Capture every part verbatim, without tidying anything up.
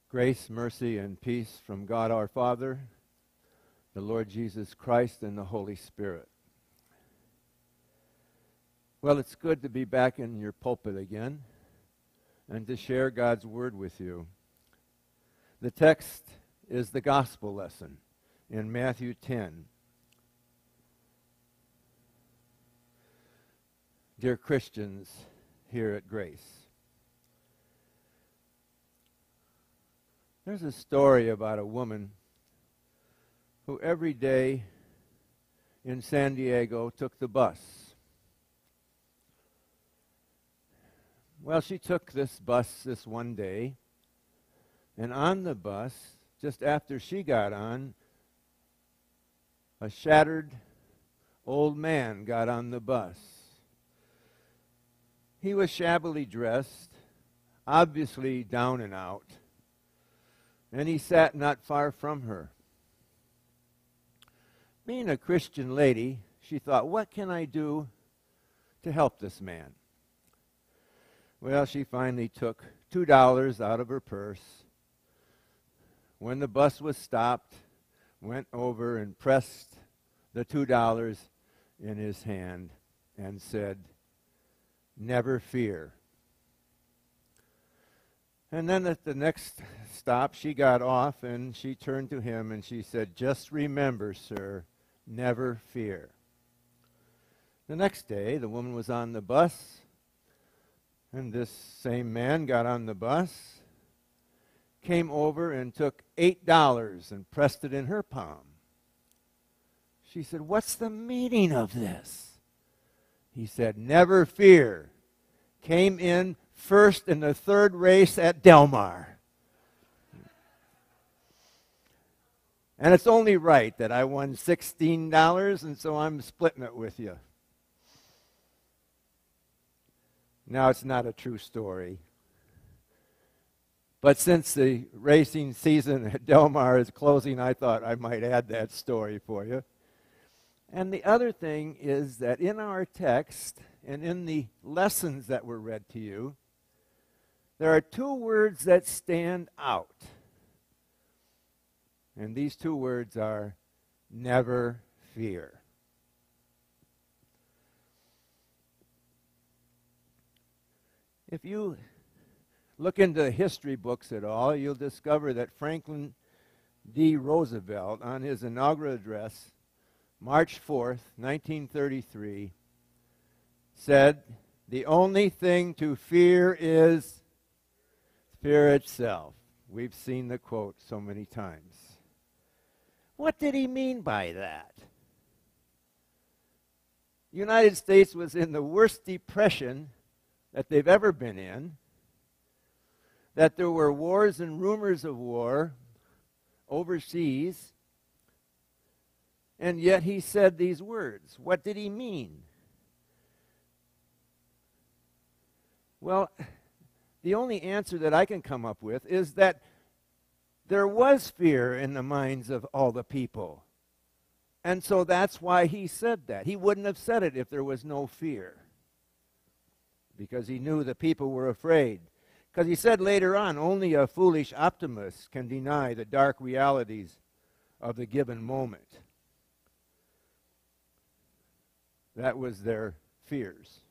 Grace, mercy, and peace from God our Father, the Lord Jesus Christ, and the Holy Spirit. Well, it's good to be back in your pulpit again and to share God's Word with you. The text is the gospel lesson in Matthew ten. Dear Christians here at Grace, there's a story about a woman who every day in San Diego took the bus. Well, she took this bus this one day, and on the bus, just after she got on, a shattered old man got on the bus. He was shabbily dressed, obviously down and out, and he sat not far from her. Being a Christian lady, she thought, what can I do to help this man? Well, she finally took two dollars out of her purse. When the bus was stopped, went over and pressed the two dollars in his hand and said, "Never fear." And then at the next stop, she got off and she turned to him and she said, "Just remember, sir, never fear." The next day, the woman was on the bus, and this same man got on the bus, came over and took eight dollars and pressed it in her palm. She said, "What's the meaning of this?" He said, "Never fear. Came in first in the third race at Del Mar. And it's only right that I won sixteen dollars, and so I'm splitting it with you." Now, it's not a true story. But since the racing season at Del Mar is closing, I thought I might add that story for you. And the other thing is that in our text and in the lessons that were read to you, there are two words that stand out. And these two words are never fear. If you look into the history books at all, you'll discover that Franklin D. Roosevelt, on his inaugural address, March fourth, nineteen thirty-three, said, "The only thing to fear is fear itself." We've seen the quote so many times. What did he mean by that? The United States was in the worst depression that they've ever been in, that there were wars and rumors of war overseas, and yet he said these words. What did he mean? Well, the only answer that I can come up with is that there was fear in the minds of all the people. And so that's why he said that. He wouldn't have said it if there was no fear, because he knew the people were afraid. Because he said later on, only a foolish optimist can deny the dark realities of the given moment. That was their fears.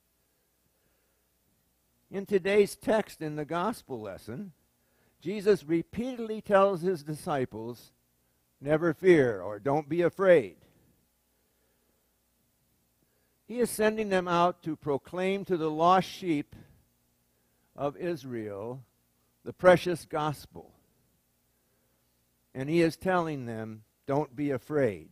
In today's text in the gospel lesson, Jesus repeatedly tells his disciples, never fear, or don't be afraid. He is sending them out to proclaim to the lost sheep of Israel the precious gospel. And he is telling them, don't be afraid.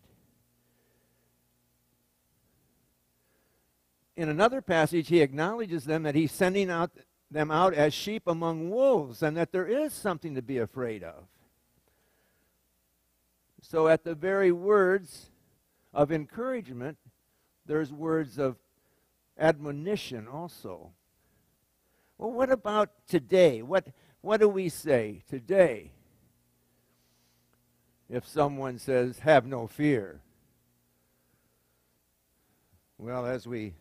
In another passage, he acknowledges them that he's sending out them out as sheep among wolves, and that there is something to be afraid of. So at the very words of encouragement, there's words of admonition also. Well, what about today? What, what do we say today if someone says, "Have no fear"? Well, as we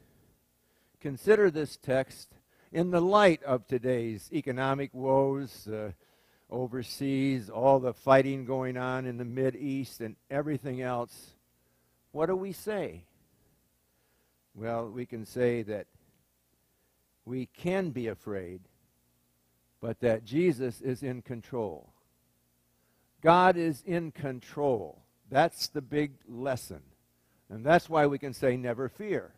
consider this text in the light of today's economic woes, uh, overseas, all the fighting going on in the Mideast and everything else, what do we say? Well, we can say that we can be afraid, but that Jesus is in control. God is in control. That's the big lesson. And that's why we can say never fear.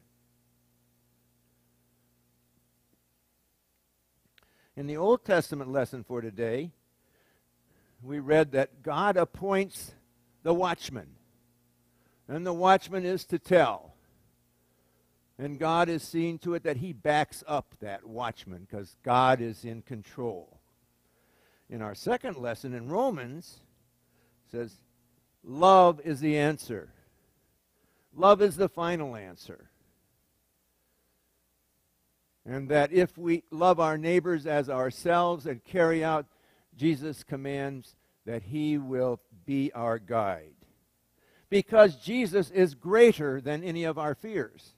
In the Old Testament lesson for today, we read that God appoints the watchman. And the watchman is to tell. And God is seeing to it that he backs up that watchman because God is in control. In our second lesson in Romans, it says, love is the answer. Love is the final answer. And that if we love our neighbors as ourselves and carry out Jesus' commands, that he will be our guide. Because Jesus is greater than any of our fears.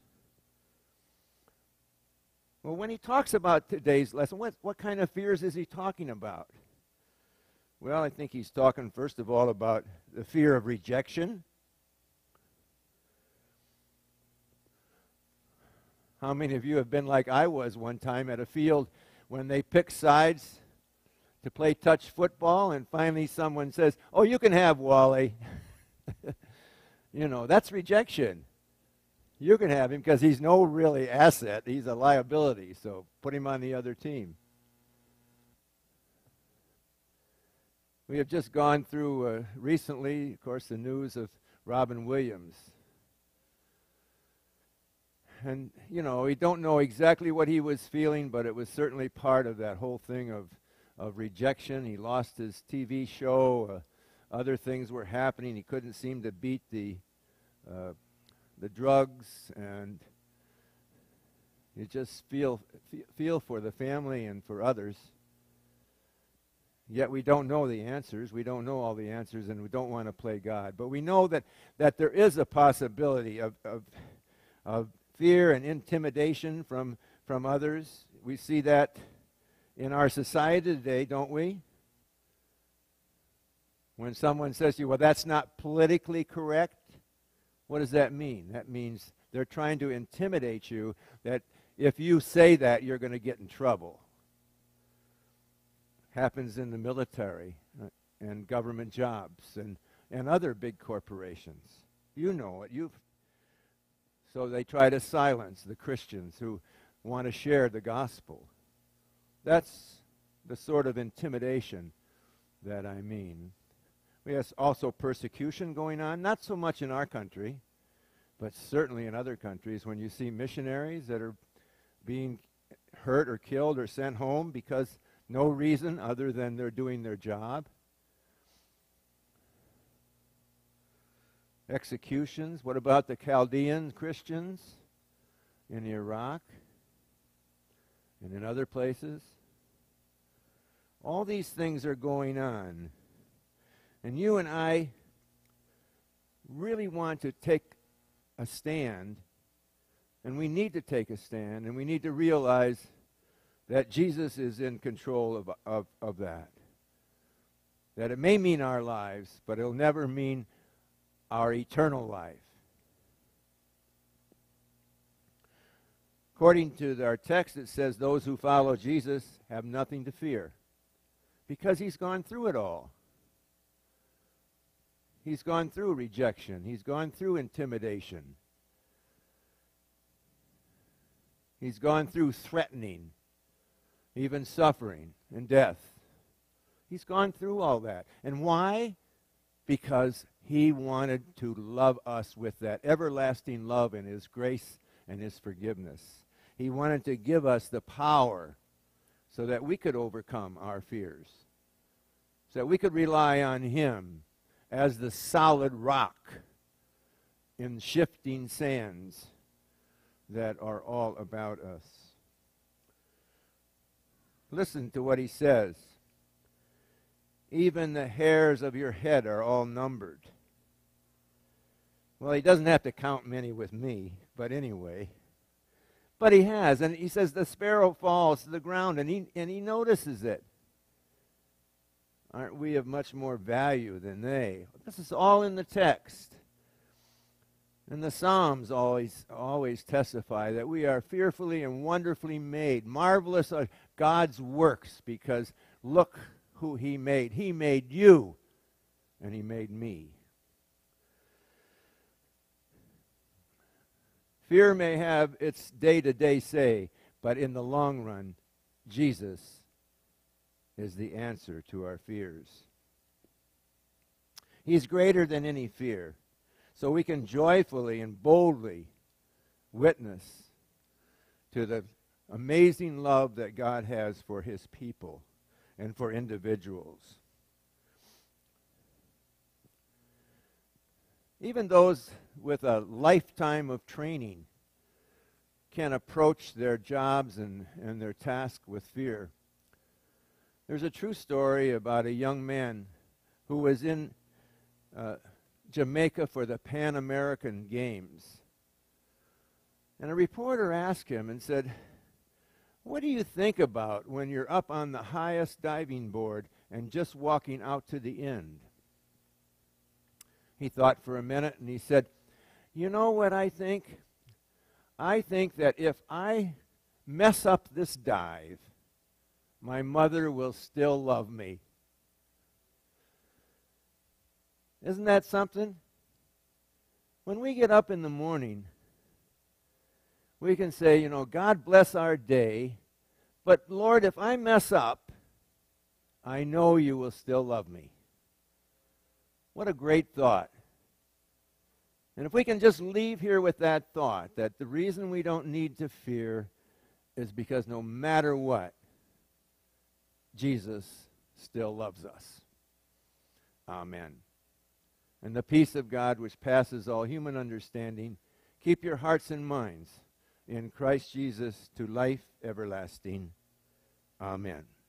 Well, when he talks about today's lesson, what, what kind of fears is he talking about? Well, I think he's talking, first of all, about the fear of rejection. How many of you have been like I was one time at a field when they pick sides to play touch football, and finally someone says, oh, you can have Wally. You know, that's rejection. You can have him because he's no really asset. He's a liability, so put him on the other team. We have just gone through uh, recently, of course, the news of Robin Williams. And, you know, we don't know exactly what he was feeling, but it was certainly part of that whole thing of, of rejection. He lost his T V show. Uh, other things were happening. He couldn't seem to beat the, uh, the drugs. And you just feel, feel for the family and for others. Yet we don't know the answers. We don't know all the answers, and we don't want to play God. But we know that, that there is a possibility of, of, of fear and intimidation from, from others. We see that in our society today, don't we? When someone says to you, well, that's not politically correct, what does that mean? That means they're trying to intimidate you, that if you say that, you're going to get in trouble. Happens in the military uh, and government jobs and, and other big corporations. You know it. You've So they try to silence the Christians who want to share the gospel. That's the sort of intimidation that I mean. We have also persecution going on, not so much in our country, but certainly in other countries, when you see missionaries that are being hurt or killed or sent home because no reason other than they're doing their job. Executions. What about the Chaldean Christians in Iraq and in other places? All these things are going on. And you and I really want to take a stand, and we need to take a stand, and we need to realize that Jesus is in control of, of, of that. That it may mean our lives, but it'll never mean our eternal life. According to our text, it says those who follow Jesus have nothing to fear because he's gone through it all. He's gone through rejection. He's gone through intimidation. He's gone through threatening, even suffering and death. He's gone through all that. And why? Because he wanted to love us with that everlasting love and his grace and his forgiveness. He wanted to give us the power so that we could overcome our fears, so that we could rely on him as the solid rock in shifting sands that are all about us. Listen to what he says. Even the hairs of your head are all numbered. Well, he doesn't have to count many with me, but anyway. But he has, and he says the sparrow falls to the ground, and he, and he notices it. Aren't we of much more value than they? This is all in the text. And the Psalms always, always testify that we are fearfully and wonderfully made. Marvelous are God's works, because look who he made. He made you, and he made me. Fear may have its day-to-day say, but in the long run, Jesus is the answer to our fears. He's greater than any fear. So we can joyfully and boldly witness to the amazing love that God has for his people and for individuals. Even those with a lifetime of training can approach their jobs and, and their task with fear. There's a true story about a young man who was in uh, Jamaica for the Pan American Games. And a reporter asked him and said, "What do you think about when you're up on the highest diving board and just walking out to the end?" He thought for a minute and he said, "You know what I think? I think that if I mess up this dive, my mother will still love me." Isn't that something? When we get up in the morning, we can say, you know, God bless our day, but Lord, if I mess up, I know you will still love me. What a great thought. And if we can just leave here with that thought, that the reason we don't need to fear is because no matter what, Jesus still loves us. Amen. And the peace of God, which passes all human understanding, keep your hearts and minds in Christ Jesus to life everlasting. Amen.